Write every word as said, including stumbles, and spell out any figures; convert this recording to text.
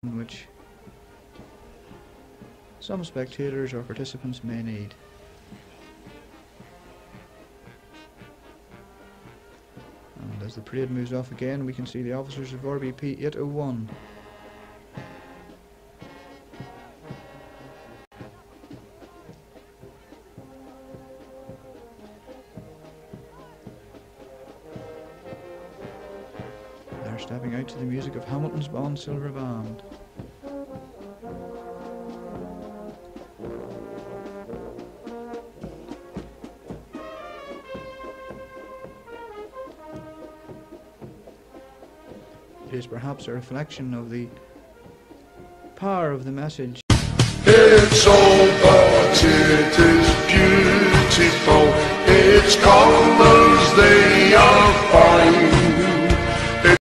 which some spectators or participants may need. And as the parade moves off again, we can see the officers of R B P eight oh one. They're stepping out to the music of Hamiltonsbawn Silver Band. It is perhaps a reflection of the power of the message. It's all but it is beautiful. It's come